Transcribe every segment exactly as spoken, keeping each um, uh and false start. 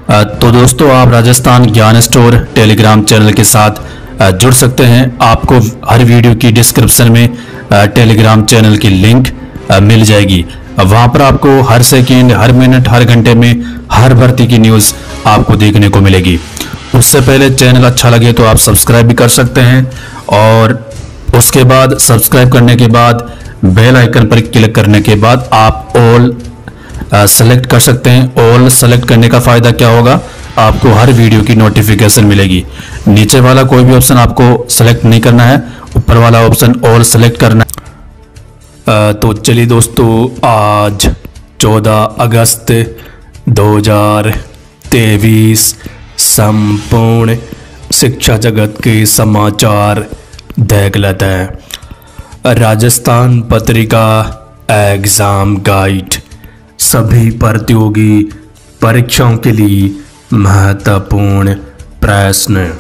अ, तो दोस्तों आप राजस्थान ज्ञान स्टोर टेलीग्राम चैनल के साथ अ, जुड़ सकते हैं। आपको हर वीडियो की डिस्क्रिप्शन में अ, टेलीग्राम चैनल की लिंक अ, मिल जाएगी। वहां पर आपको हर सेकंड, हर मिनट, हर घंटे में हर भर्ती की न्यूज़ आपको देखने को मिलेगी। उससे पहले चैनल अच्छा लगे तो आप सब्सक्राइब भी कर सकते हैं और उसके बाद सब्सक्राइब करने के बाद बेल आइकन पर क्लिक करने के बाद आप ऑल सेलेक्ट कर सकते हैं। ऑल सेलेक्ट करने का फ़ायदा क्या होगा, आपको हर वीडियो की नोटिफिकेशन मिलेगी। नीचे वाला कोई भी ऑप्शन आपको सेलेक्ट नहीं करना है, ऊपर वाला ऑप्शन ऑल सेलेक्ट करना है। तो चलिए दोस्तों, आज चौदह अगस्त दो हज़ार तेईस संपूर्ण शिक्षा जगत के समाचार देख लेते हैं। राजस्थान पत्रिका एग्जाम गाइड सभी प्रतियोगी परीक्षाओं के लिए महत्वपूर्ण प्रश्न।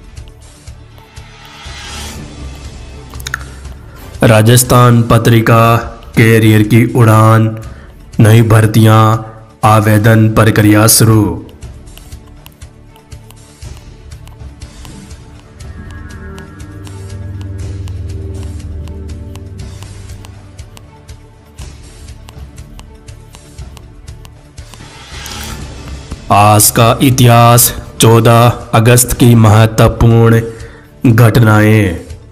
राजस्थान पत्रिका कैरियर की उड़ान, नई भर्तियां, आवेदन प्रक्रिया शुरू। आज का इतिहास, चौदह अगस्त की महत्वपूर्ण घटनाएं।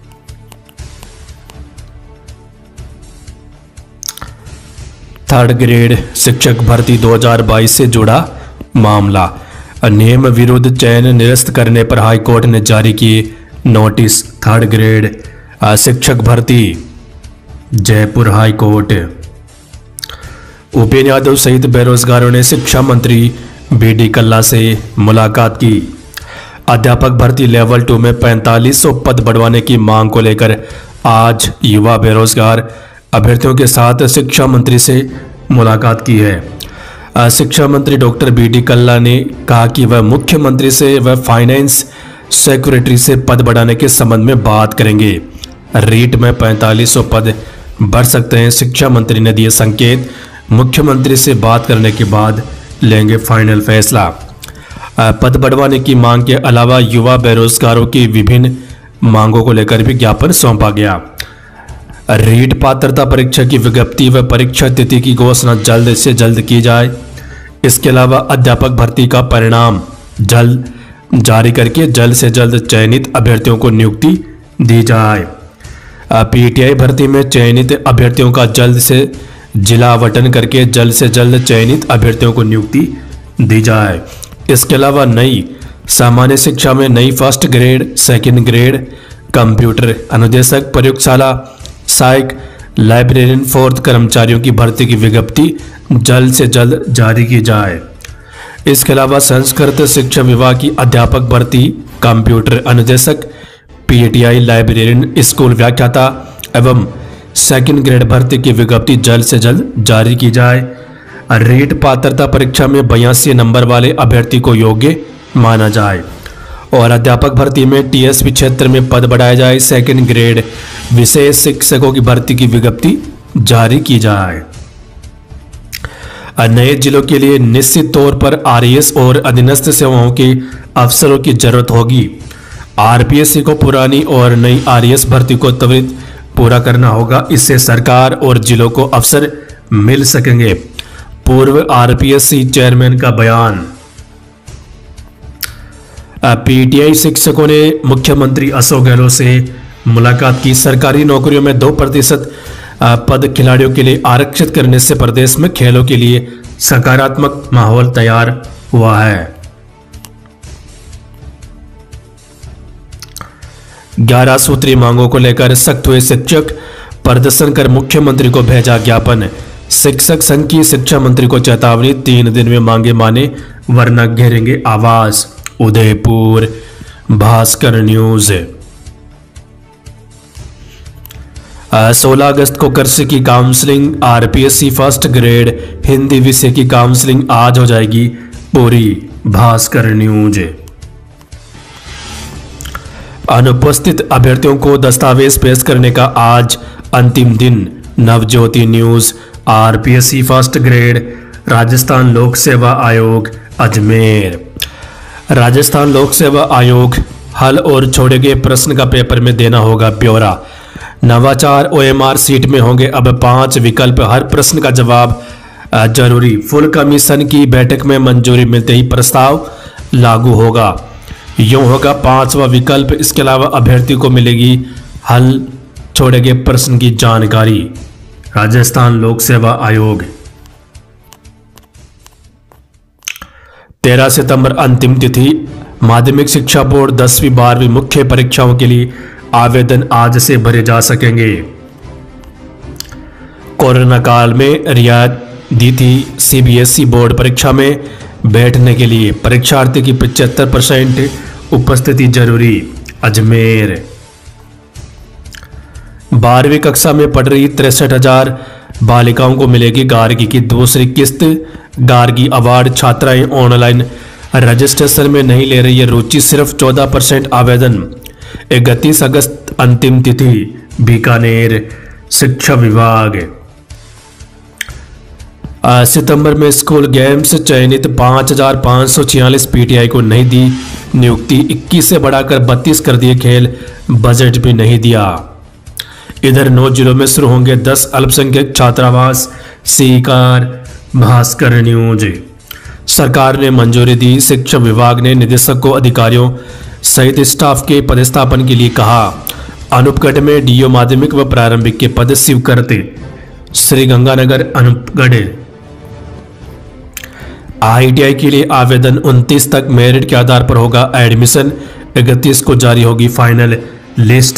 थर्ड ग्रेड शिक्षक भर्ती दो हज़ार बाईस से जुड़ा मामला। नियम विरुद्ध चयन निरस्त करने पर हाईकोर्ट ने जारी किए नोटिस। थर्ड ग्रेड शिक्षक भर्ती, जयपुर हाईकोर्ट। उपेन्द्र यादव सहित बेरोजगारों ने शिक्षा मंत्री बी डी कल्ला से मुलाकात की। अध्यापक भर्ती लेवल टू में पैंतालीस सौ पद बढ़वाने की मांग को लेकर आज युवा बेरोजगार अभ्यर्थियों के साथ शिक्षा मंत्री से मुलाकात की है। शिक्षा मंत्री डॉक्टर बी डी कल्ला ने कहा कि वह मुख्यमंत्री से वह फाइनेंस सेक्रेटरी से पद बढ़ाने के संबंध में बात करेंगे। रीट में पैंतालीस सौ पद बढ़ सकते हैं, शिक्षा मंत्री ने दिए संकेत। मुख्यमंत्री से बात करने के बाद लेंगे फाइनल फैसला। पद बढ़वाने की मांग के अलावा युवा बेरोजगारों की विभिन्न मांगों को लेकर भी ज्ञापन सौंपा गया। रीट पात्रता परीक्षा की विज्ञप्ति व परीक्षा तिथि की घोषणा जल्द से जल्द की जाए। इसके अलावा अध्यापक भर्ती का परिणाम जल्द जारी करके जल्द से जल्द चयनित अभ्यर्थियों को नियुक्ति दी जाए। पीटीआई भर्ती में चयनित अभ्यर्थियों का जल्द से जिला आवंटन करके जल्द से जल्द चयनित अभ्यर्थियों को नियुक्ति दी जाए। इसके अलावा नई सामान्य शिक्षा में नई first grade, second grade, computer अनुदेशक, प्रयोगशाला सहायक, लाइब्रेरियन, फोर्थ कर्मचारियों की भर्ती की विज्ञप्ति जल्द से जल्द जारी की जाए। इसके अलावा संस्कृत शिक्षा विभाग की अध्यापक भर्ती, कंप्यूटर अनुदेशक, पीटीआई, लाइब्रेरियन, स्कूल व्याख्याता एवं सेकंड ग्रेड भर्ती की विज्ञप्ति जल्द से जल्द जारी की जाए। रीट पात्रता परीक्षा में बयासी नंबर वाले अभ्यर्थी को योग्य माना जाए और अध्यापक भर्ती में टीएसपी क्षेत्र में पद बढ़ाया जाए। सेकंड ग्रेड विशेष शिक्षकों की भर्ती की विज्ञप्ति जारी की जाए। नए जिलों के लिए निश्चित तौर पर आरएएस और अधीनस्थ सेवाओं के अफसरों की जरूरत होगी। आरपीएससी को पुरानी और नई आरएएस भर्ती को त्वरित पूरा करना होगा। इससे सरकार और जिलों को अवसर मिल सकेंगे। पूर्व आरपीएससी चेयरमैन का बयान। पीटीआई शिक्षकों ने मुख्यमंत्री अशोक गहलोत से मुलाकात की। सरकारी नौकरियों में दो प्रतिशत पद खिलाड़ियों के लिए आरक्षित करने से प्रदेश में खेलों के लिए सकारात्मक माहौल तैयार हुआ है। ग्यारह सूत्री मांगों को लेकर सख्त हुए शिक्षक, प्रदर्शन कर मुख्यमंत्री को भेजा ज्ञापन। शिक्षक संघ की शिक्षा मंत्री को चेतावनी, तीन दिन में मांगे माने वरना घेरेंगे आवास। उदयपुर भास्कर न्यूज। सोलह अगस्त को कृषि की counselling, RPSC first grade Hindi विषय की काउंसलिंग आज हो जाएगी पूरी। भास्कर न्यूज। अनुपस्थित अभ्यर्थियों को दस्तावेज पेश करने का आज अंतिम दिन। Navjyoti news. RPSC first grade, Rajasthan लोक सेवा आयोग, अजमेर। राजस्थान लोक सेवा आयोग हल और छोड़े गए प्रश्न का पेपर में देना होगा ब्यौरा। नवाचार ओएमआर सीट में होंगे अब पांच विकल्प, हर प्रश्न का जवाब जरूरी। फुल कमीशन की बैठक में मंजूरी मिलते ही प्रस्ताव लागू होगा। यूं होगा पांचवा विकल्प। इसके अलावा अभ्यर्थी को मिलेगी हल छोड़े गए प्रश्न की जानकारी। राजस्थान लोक सेवा आयोग। तेरह सितंबर अंतिम तिथि। माध्यमिक शिक्षा बोर्ड दसवीं बारहवीं मुख्य परीक्षाओं के लिए आवेदन आज से भरे जा सकेंगे। कोरोना काल में रियायत दी थी सीबीएसई बोर्ड परीक्षा में बैठने के लिए। परीक्षार्थी की पचहत्तर परसेंट उपस्थिति जरूरी। अजमेर। बारहवीं कक्षा में पढ़ रही तिरसठ हजार बालिकाओं को मिलेगी गार्गी की दूसरी किस्त। गार्गी अवार्ड छात्राएं ऑनलाइन रजिस्ट्रेशन में नहीं ले रही है रुचि, सिर्फ चौदह परसेंट आवेदन। इकतीस अगस्त अंतिम तिथि। बीकानेर शिक्षा विभाग। सितंबर में स्कूल गेम्स चयनित पाँच हजार पाँच सौ छियालीस पीटीआई को नहीं दी नियुक्ति। इक्कीस से बढ़ाकर बत्तीस कर दिए खेल, बजट भी नहीं दिया। इधर नौ जिलों में शुरू होंगे दस अल्पसंख्यक छात्रावास। सीकार भास्कर न्यूज। सरकार ने मंजूरी दी। शिक्षा विभाग ने निदेशक को अधिकारियों सहित स्टाफ के पदस्थापन के लिए कहा। अनूपगढ़ में डीओ माध्यमिक व प्रारंभिक के पद स्वीकृत। श्रीगंगानगर अनूपगढ़। आईटीआई के लिए आवेदन उनतीस तक, मेरिट के आधार पर होगा एडमिशन। इकतीस को जारी होगी फाइनल लिस्ट।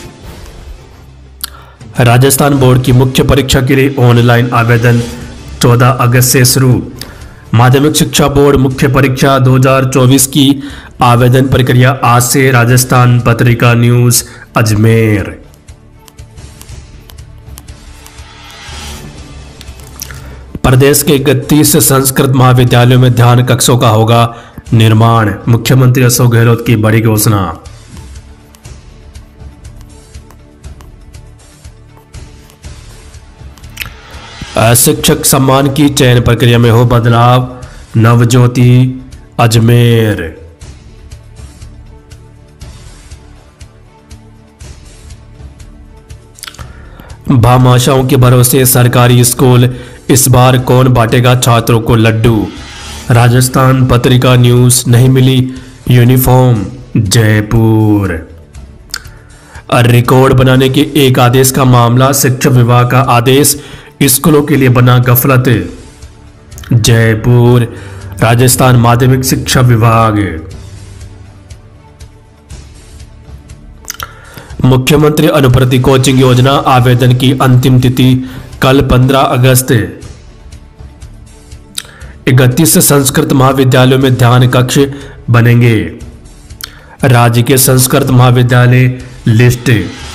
राजस्थान बोर्ड की मुख्य परीक्षा के लिए ऑनलाइन आवेदन चौदह अगस्त से शुरू। माध्यमिक शिक्षा बोर्ड मुख्य परीक्षा दो हज़ार चौबीस की आवेदन प्रक्रिया आज से। राजस्थान पत्रिका न्यूज अजमेर। प्रदेश के इकतीस संस्कृत महाविद्यालयों में ध्यान कक्षों का होगा निर्माण। मुख्यमंत्री अशोक गहलोत की बड़ी घोषणा। शिक्षक सम्मान की चयन प्रक्रिया में हो बदलाव। नवज्योति अजमेर। भामाशाहों के भरोसे सरकारी स्कूल, इस बार कौन बांटेगा छात्रों को लड्डू। राजस्थान पत्रिका न्यूज। नहीं मिली यूनिफॉर्म। जयपुर। रिकॉर्ड बनाने के एक आदेश का मामला। शिक्षा विभाग का आदेश स्कूलों के लिए बना गफलत। जयपुर। राजस्थान माध्यमिक शिक्षा विभाग। मुख्यमंत्री अनुप्रति कोचिंग योजना आवेदन की अंतिम तिथि कल पंद्रह अगस्त। इकतीस संस्कृत महाविद्यालयों में ध्यान कक्ष बनेंगे। राज्य के संस्कृत महाविद्यालय लिस्ट।